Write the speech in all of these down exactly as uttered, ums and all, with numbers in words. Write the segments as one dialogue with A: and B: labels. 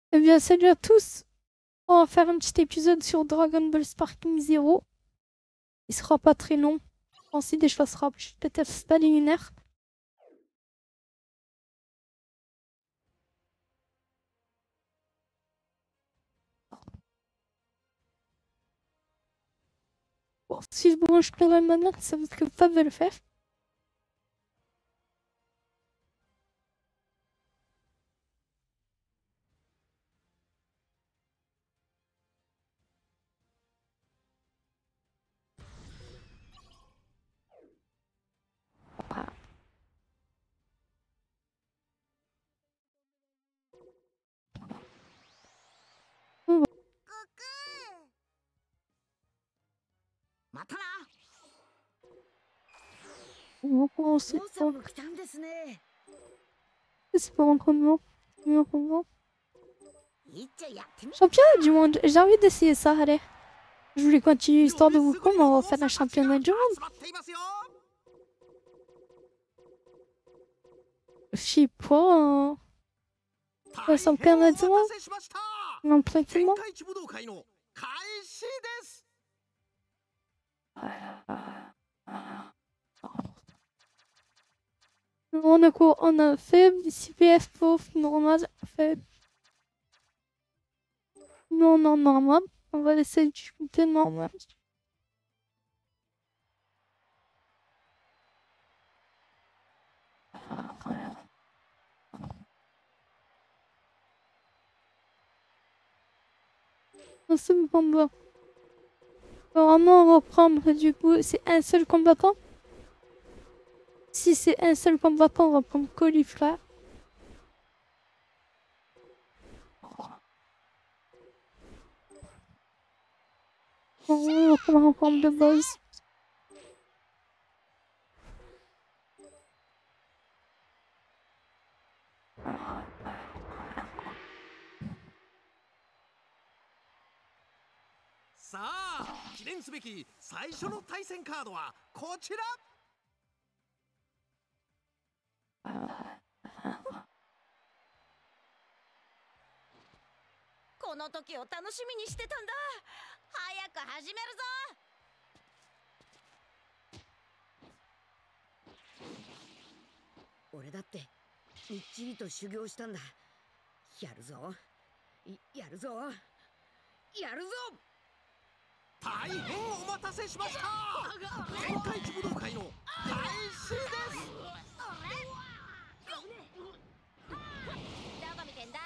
A: Eh bien, salut à tous. On va faire un petit épisode sur Dragon Ball Sparking Zero. Il sera pas très long. Ensuite, je sera peut-être pas linéaire. Bon, si je branche pas la manette, ça veut dire que Fab va le faire. Bon,
B: またな。
A: on va commencer
B: 父さん
A: par...
B: も来たんですね。
A: C'est pour l'entraînement. Premier entraînement.
B: いっちゃやってみ。
A: Championnat du monde. J'ai envie d'essayer ça, allez. Je voulais continuer l'histoire de Wukong, mais on va faire un championnat du monde. Je sais pas. Hein. Un championnat du monde. Un entraînement. On a quoi? On a faible, C P F pauvre, normal, faible. Non, non, normal. On va laisser le difficulté normal. Un seul combat. Normalement, on va prendre du coup, c'est un seul combattant. Si c'est un seul combattant, on va prendre Caulifla. On va prendre en forme de boss.
C: Ça, 記念すべき最初の対戦カードはこちら。
B: この時を楽しみにしてたんだ。早く始めるぞ。俺だってみっちりと修行したんだ。やるぞ。やるぞ。やるぞ。
C: 大変お待たせしました。天下一武道会の開始です。
B: どこ見てんだ。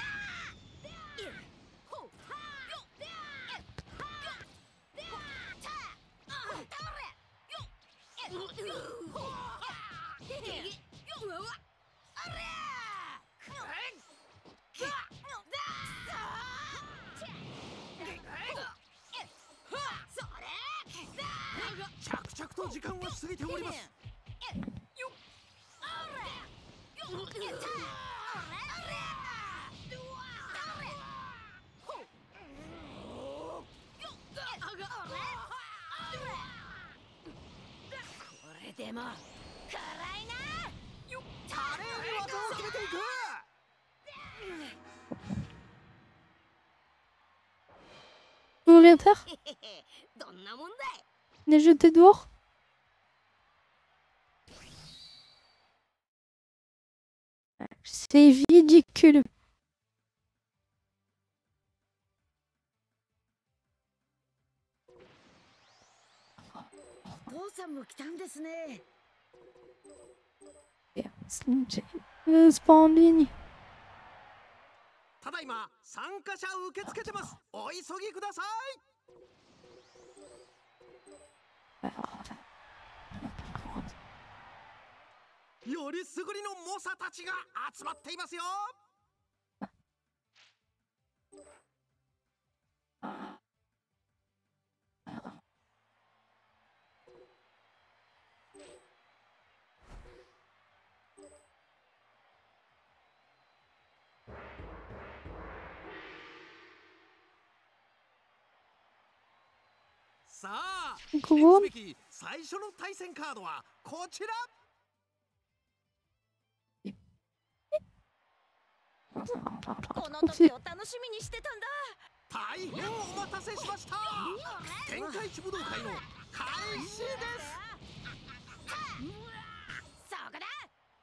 C: 着々と時間は過ぎております。
B: これでも辛いな。
C: 華麗に技を決めていく。
A: Vous voulez faire?
B: どんなもんだい。
A: Les jetés dehors? C'est ridicule.
B: 父さんも来たんですね。
A: C'est pas en ligne.
C: ただいま参加者受け付けてます。お急ぎください。よりすぐりの猛者たちが集まっていますよ。さあ、記念すべき最初の対戦カードはこちら。
B: この時を楽しみにしてたんだ。
C: 大変お待たせしました。天下一武道会の開始です。
B: そこだ。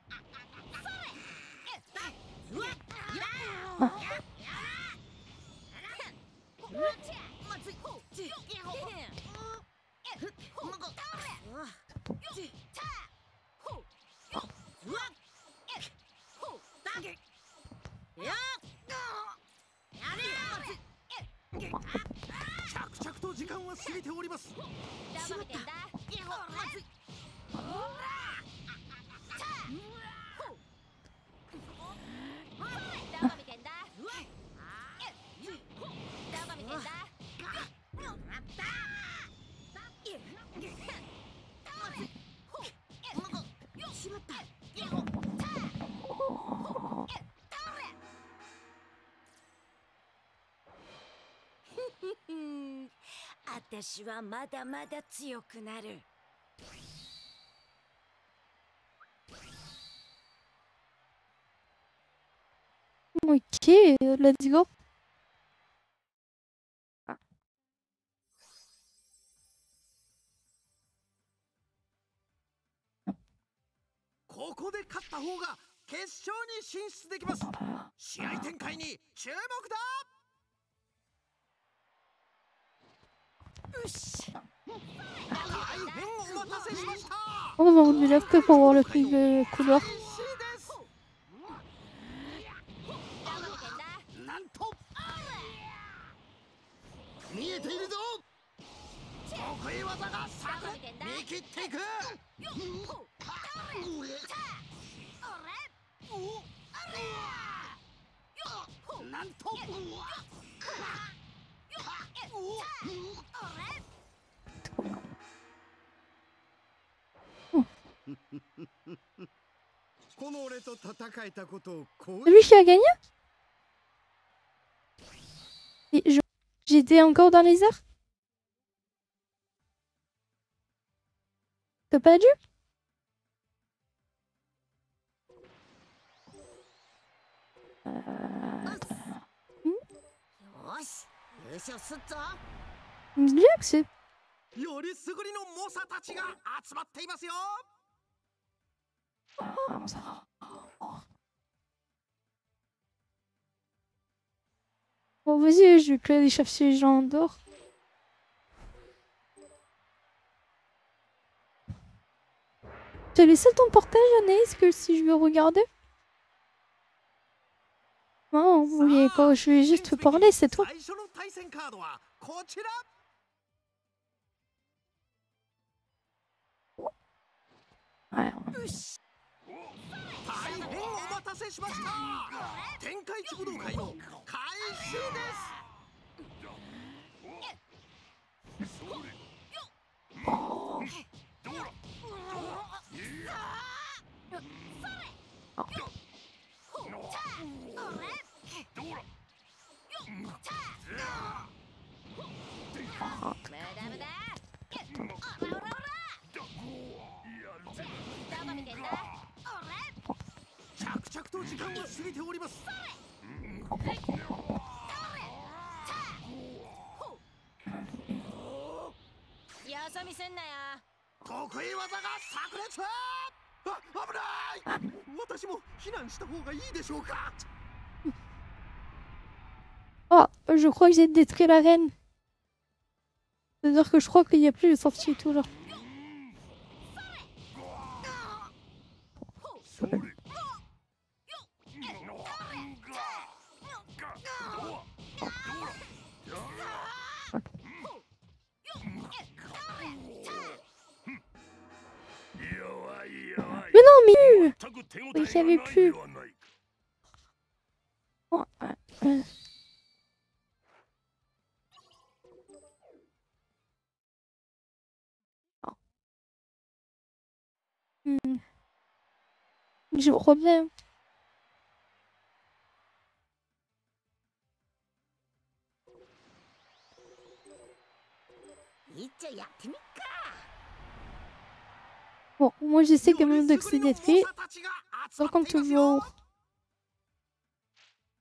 C: 着々と時間は過ぎております。
B: しまった。私はまだまだ強くなる。
A: Ok, let's go.
C: ここで勝った方が決勝に進出できます。試合展開に注目だ。
B: よし。
C: 大変お待たせしました。
A: On va voir du left pour voir le prix de couloir.
C: 見えているぞ。得意技がさく見切っていく。なんとこの俺と戦えたことをこう。
A: Lui qui a gagné? Et je- J'étais encore dans les airs? T'as pas dû?
B: よし、優勝すっぞ。
A: Bien que c'est.
C: よりすぐりの猛者たちが集まっていますよ。
A: Bon, vas-y, je vais que aller chercher les gens en dehors. T'as laissé ton portage, Anaïs, que si je veux regarder? Non, oui, quand je vais juste te parler, c'est toi.
C: 最初の対戦カードはこちら。
A: Ouais.
C: 大変お待たせしました。天下一武道会の開始です。 着々と時間を過ぎております。
B: よそ見すんなよ。
C: 得意技が炸裂。あ、危ない。私も避難した方がいいでしょうか。
A: Oh, je crois que j'ai détruit l'arène. C'est-à-dire que je crois qu'il n'y a plus de sortie et tout là. Mais non, mais il n'y avait plus. Oh, euh, euh. Hmm. Je reviens.
B: いっちゃやってみっか。
A: Bon, moi j'essaie quand même d'accéder de fait. Donc comme toujours.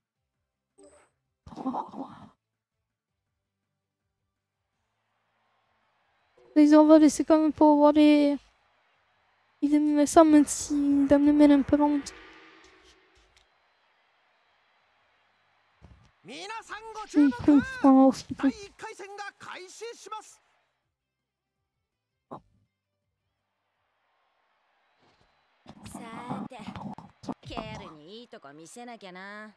A: Ils ont laissé quand même pour voir les... Ils aimaient ça même s'ils donnent le mail un peu lent.
C: 皆さんご注
A: Ils
C: 目。
A: comprennent aussi.
C: 第一回戦が開始します。
B: さーて、ケールにいいとこ見せなきゃな。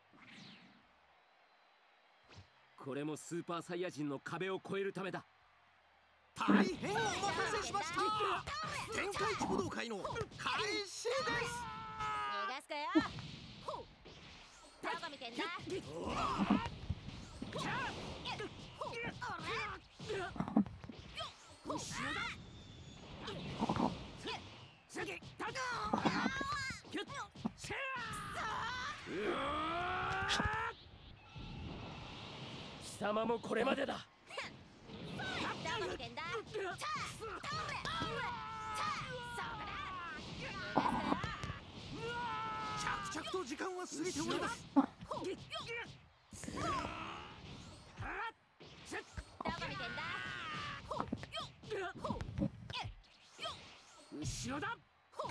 D: これもスーパーサイヤ人の壁を越えるためだ。
C: 大変お待たせしました。天下一武道会の開始です。
B: 逃がすかよ。どこ見てんだ。
D: 貴様もこれまでだ。
B: どこ見てんだ。
C: 着々と時間は過ぎております。
B: どこ見てんだ。
D: 後ろだ。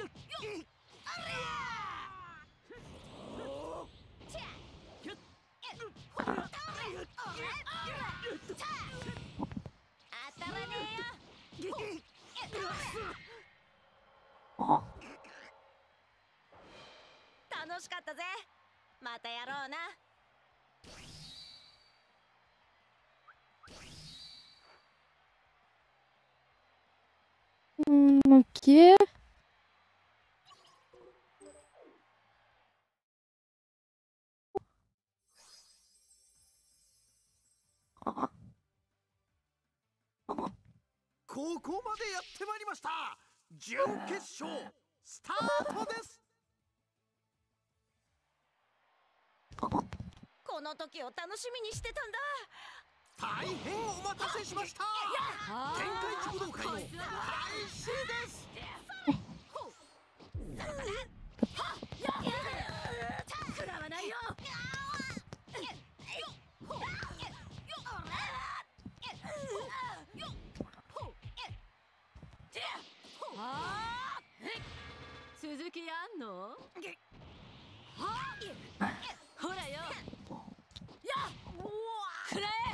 B: 当たらねえよ。楽しかったぜ。またやろうな。
A: Hmm, ok. Ah.
C: ここまでやってまいりました。準決勝スタートです。
B: この時を楽しみにしてたんだ。
C: 大変お待たせしました。天下一武道会の開始です。
B: 食らわないよ。続きやんの？ほらよ。くらえ。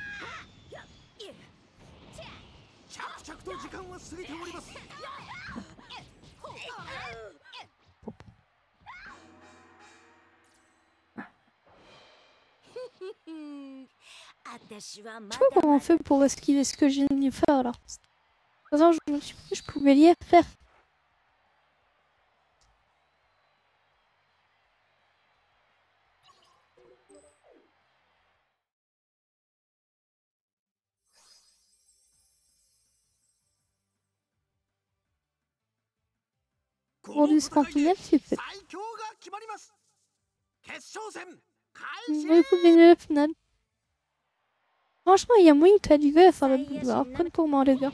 C: 着々と時間は過ぎております。
A: Je sais pas comment on fait pour esquiver ce que j'ai de faire là. De toute façon, je me suis dit que je pouvais l'y faire. Pour du scantinaire, c'est fait. Mais il faut gagner la finale. Franchement, il y a moyen que tu as du gars à faire la boule. Après, pour moi, les gars.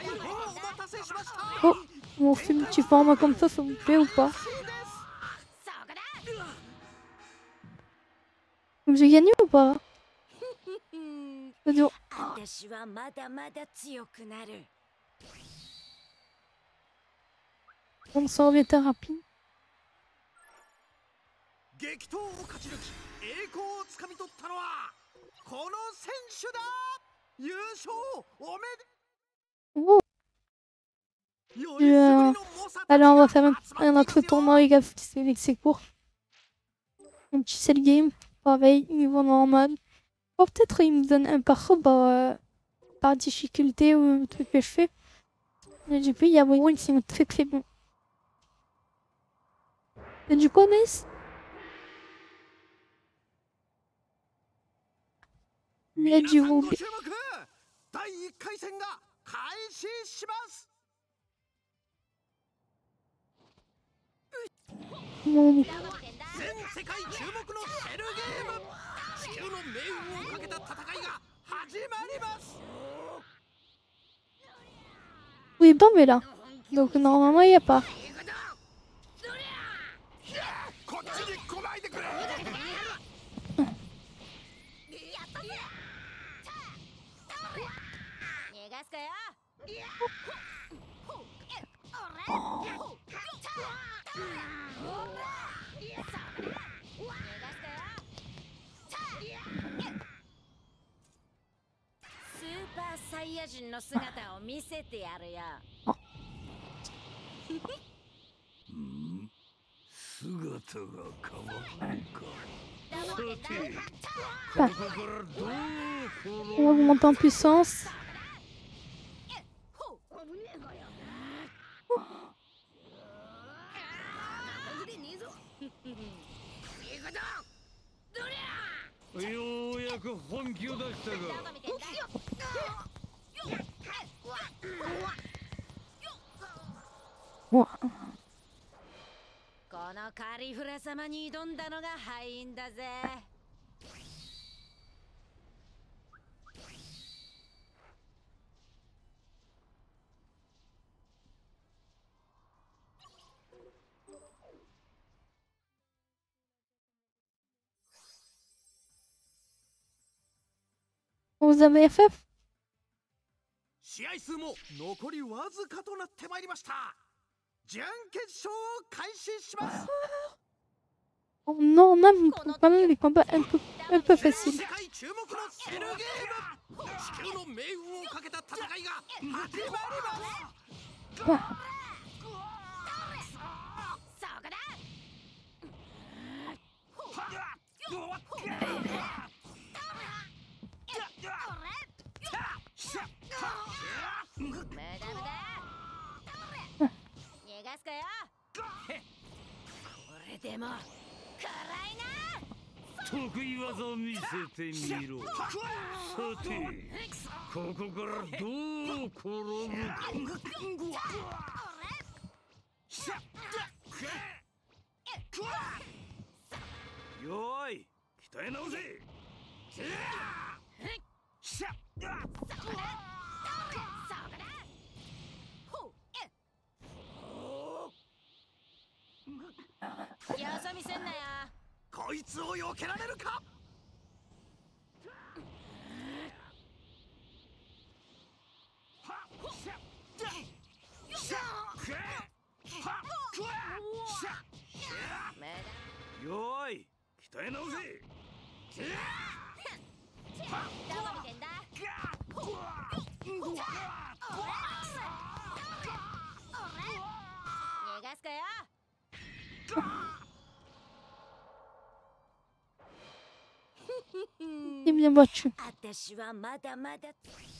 A: Oh, mon film petit format comme ça, ça vous plaît ou pas? J'ai gagné ou pas? C'est-à-dire... On s'en remettait rapide.
C: 激闘を勝ち抜き栄光をつかみ取ったのはこの選手だ。優勝おめで。
A: Oh. Euh... Allez, on va faire un, un autre tournoi, les gars, c'est court. Un petit cell game, pareil, niveau normal. Oh, peut-être il me donne un par, bah, euh, par difficulté ou un truc que je fais. Mais du coup, il y a moyen que c'est très très bon. Et du coup, Nice? Il y a du gros. Non. Oui, bon, mais là. Donc, normalement, il n'y a pas.
B: パーサイヤ人の姿を見せてやるよ。
C: 姿が変わるか。
A: On augmente en puissance. Wow.
B: このカリフラ様に挑んだのが敗因だぜ。
A: Vous avez F F?
C: 試合数も残りわずかとなってまいりました。準決勝を開始します。
A: Oh non, on a quand même des combats un peu, un peu faciles.
C: 世界注目のセルゲーム、地球の命運をかけた戦いが始まります。
A: Wow.
B: そこだ。無駄無駄。逃がすかよ。これでも辛いな。
E: 得意技を見せてみろ。さて、ここからどう転ぶか。よーい、鍛え直せ。
B: よそ見せんなよ。
C: こいつを避けられるか。
E: よーい、鍛え直せ。
B: どこ見てんだ。逃がすかよ。
A: C'est bien battu.
B: 私はまだまだ。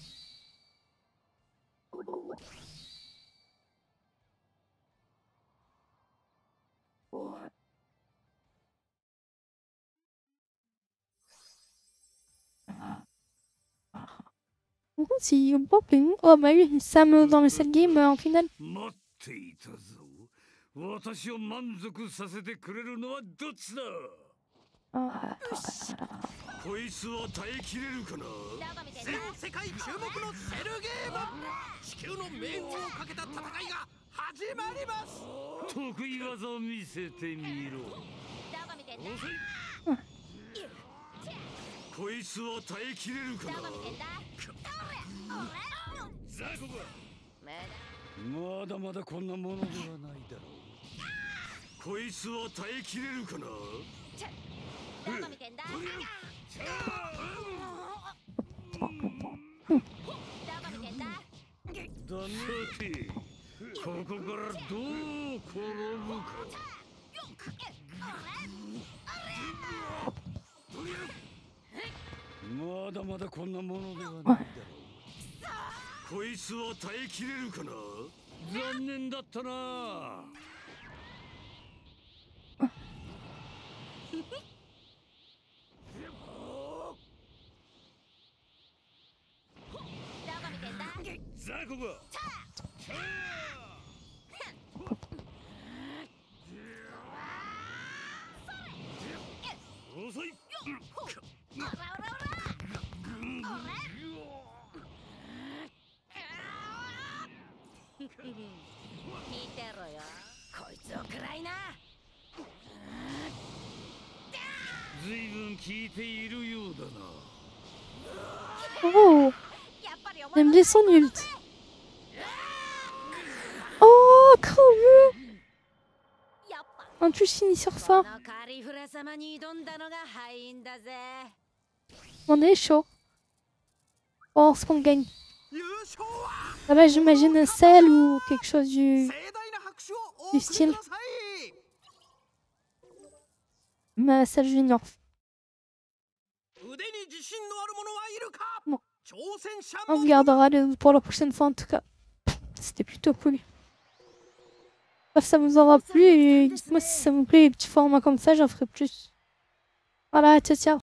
A: Par contre, si on pop une... Oh bah oui, Sam dans le set game en finale.
E: 待っていたぞ。私を満足させてくれるのはどっちだ。
A: Ah.
E: こいつは耐えきれるかな。
C: 全世界注目のセルゲーム、地球の命運をかけた戦いが始まります。
E: 得意技を見せてみろ。こいつは耐えきれるかな。ザコバ、まだまだこんなものではないだろう。こいつは耐えきれるかな。どこ見てんだ。だってここからどう転ぶか。まだまだこんなものではないだろう。こいつは耐えきれるかな。残念だったな。ザコが遅い。
B: 見てろよ、こいつをくらいな。
E: ずいぶん効いているようだな。
A: Oh.
B: やっぱり面
A: J'aime bien son ult. Oh, creveux. En plus, je finis sur ça. On est chaud. Bon, ce qu'on gagne. Là-bas, j'imagine un sel ou quelque chose du, du style. Mais sel junior. Bon. On regardera pour la prochaine fois en tout cas. C'était plutôt cool. Bref, ça vous aura plu et dites-moi si ça vous plaît, les petits formats comme ça, j'en ferai plus. Voilà, ciao ciao.